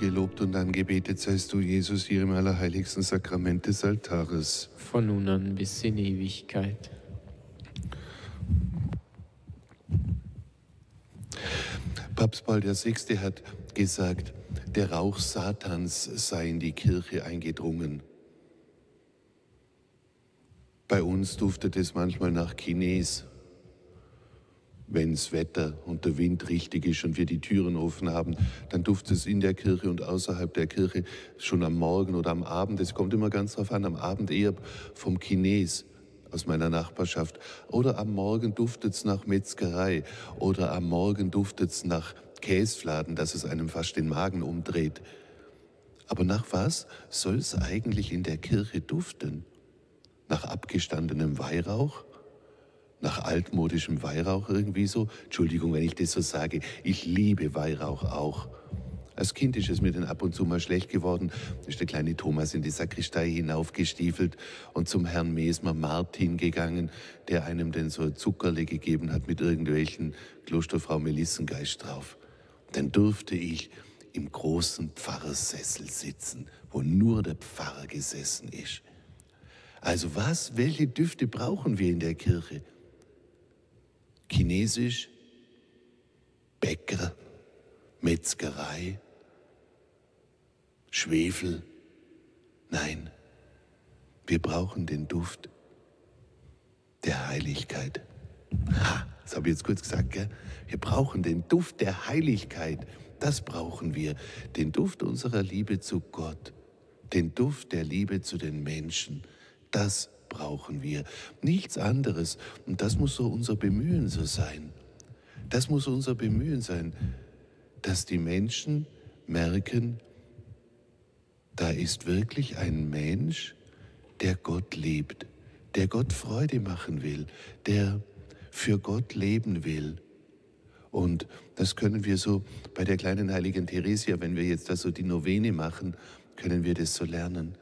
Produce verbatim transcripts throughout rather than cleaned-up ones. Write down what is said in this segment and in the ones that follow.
gelobt und angebetet seist du, Jesus, hier im allerheiligsten Sakrament des Altares. Von nun an bis in Ewigkeit. Papst Paul der Sechste hat gesagt, der Rauch Satans sei in die Kirche eingedrungen. Bei uns duftet es manchmal nach Chines, wenn's Wetter und der Wind richtig ist und wir die Türen offen haben, dann duftet es in der Kirche und außerhalb der Kirche schon am Morgen oder am Abend. Es kommt immer ganz drauf an, am Abend eher vom Chines aus meiner Nachbarschaft. Oder am Morgen duftet es nach Metzgerei oder am Morgen duftet es nach Käsfladen, dass es einem fast den Magen umdreht. Aber nach was soll es eigentlich in der Kirche duften? Nach abgestandenem Weihrauch? Nach altmodischem Weihrauch irgendwie so? Entschuldigung, wenn ich das so sage, ich liebe Weihrauch auch. Als Kind ist es mir dann ab und zu mal schlecht geworden. Da ist der kleine Thomas in die Sakristei hinaufgestiefelt und zum Herrn Mesmer Martin gegangen, der einem denn so Zuckerle gegeben hat mit irgendwelchen Klosterfrau Melissengeist drauf. Dann durfte ich im großen Pfarrersessel sitzen, wo nur der Pfarrer gesessen ist. Also was, welche Düfte brauchen wir in der Kirche? Chinesisch, Bäcker, Metzgerei, Schwefel. Nein, wir brauchen den Duft der Heiligkeit. Ha, das habe ich jetzt kurz gesagt, gell? Wir brauchen den Duft der Heiligkeit. Das brauchen wir. Den Duft unserer Liebe zu Gott. Den Duft der Liebe zu den Menschen. Das brauchen wir. Nichts anderes. Und das muss so unser Bemühen so sein. Das muss unser Bemühen sein, dass die Menschen merken, da ist wirklich ein Mensch, der Gott liebt, der Gott Freude machen will, der für Gott leben will. Und das können wir so bei der kleinen heiligen Theresia, wenn wir jetzt da so die Novene machen, können wir das so lernen.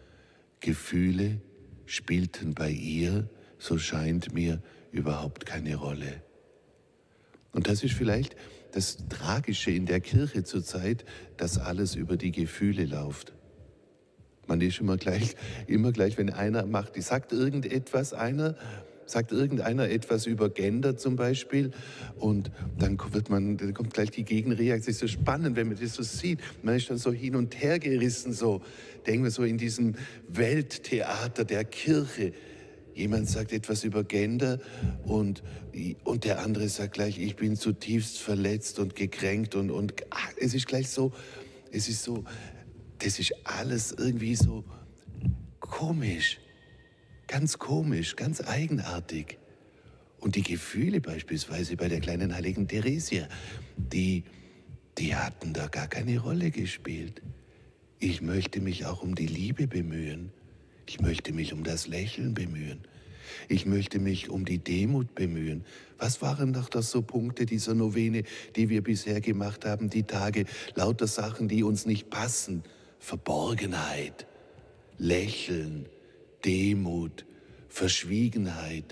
Gefühle spielten bei ihr, so scheint mir, überhaupt keine Rolle. Und das ist vielleicht das Tragische in der Kirche zurzeit, dass alles über die Gefühle läuft. Man ist immer gleich, immer gleich, wenn einer macht, die sagt irgendetwas, einer, sagt irgendeiner etwas über Gender zum Beispiel und dann wird man, dann kommt gleich die Gegenreaktion. Es ist so spannend, wenn man das so sieht. Man ist dann so hin und her gerissen, so, denken wir so in diesem Welttheater der Kirche. Jemand sagt etwas über Gender und, und der andere sagt gleich, ich bin zutiefst verletzt und gekränkt und, und ach, es ist gleich so, es ist so, das ist alles irgendwie so komisch, ganz komisch, ganz eigenartig. Und die Gefühle beispielsweise bei der kleinen heiligen Theresia, die, die hatten da gar keine Rolle gespielt. Ich möchte mich auch um die Liebe bemühen. Ich möchte mich um das Lächeln bemühen. Ich möchte mich um die Demut bemühen. Was waren doch das so Punkte dieser Novene, die wir bisher gemacht haben, die Tage? Lauter Sachen, die uns nicht passen. Verborgenheit, Lächeln, Demut, Verschwiegenheit.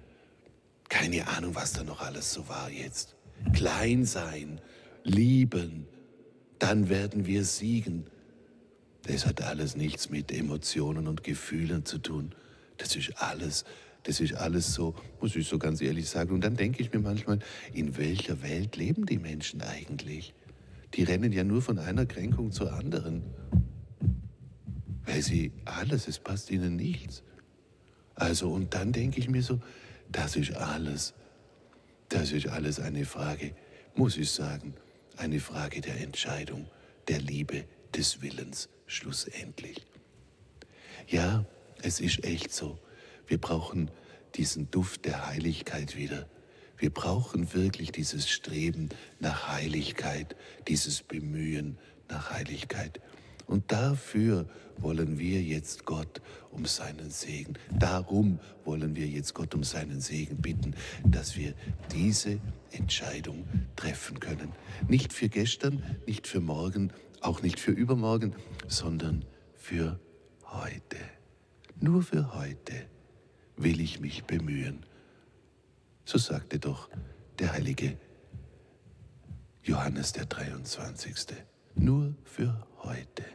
Keine Ahnung, was da noch alles so war jetzt. Klein sein, lieben, dann werden wir siegen. Das hat alles nichts mit Emotionen und Gefühlen zu tun. Das ist alles, das ist alles so, muss ich so ganz ehrlich sagen. Und dann denke ich mir manchmal, in welcher Welt leben die Menschen eigentlich? Die rennen ja nur von einer Kränkung zur anderen. Weil sie alles, es passt ihnen nichts. Also, und dann denke ich mir so, das ist alles, das ist alles eine Frage, muss ich sagen, eine Frage der Entscheidung, der Liebe, des Willens, schlussendlich. Ja, es ist echt so. Wir brauchen diesen Duft der Heiligkeit wieder. Wir brauchen wirklich dieses Streben nach Heiligkeit, dieses Bemühen nach Heiligkeit. Und dafür wollen wir jetzt Gott um seinen Segen. Darum wollen wir jetzt Gott um seinen Segen bitten, dass wir diese Entscheidung treffen können. Nicht für gestern, nicht für morgen, auch nicht für übermorgen, sondern für heute. Nur für heute will ich mich bemühen. So sagte doch der heilige Johannes der dreiundzwanzigste nur für heute.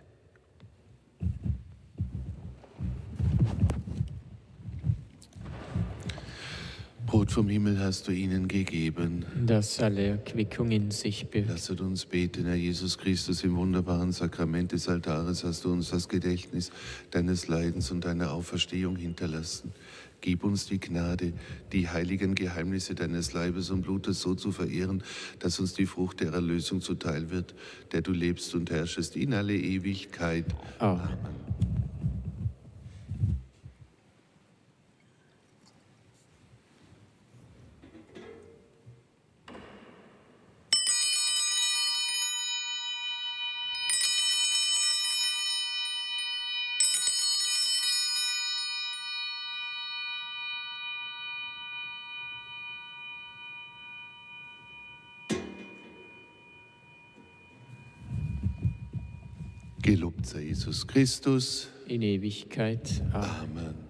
Brot vom Himmel hast du ihnen gegeben, das alle Erquickung in sich birgt. Lasset uns beten, Herr Jesus Christus, im wunderbaren Sakrament des Altares hast du uns das Gedächtnis deines Leidens und deiner Auferstehung hinterlassen. Gib uns die Gnade, die heiligen Geheimnisse deines Leibes und Blutes so zu verehren, dass uns die Frucht der Erlösung zuteil wird, der du lebst und herrschest in alle Ewigkeit. Amen. Gelobt sei Jesus Christus. In Ewigkeit. Amen. Amen.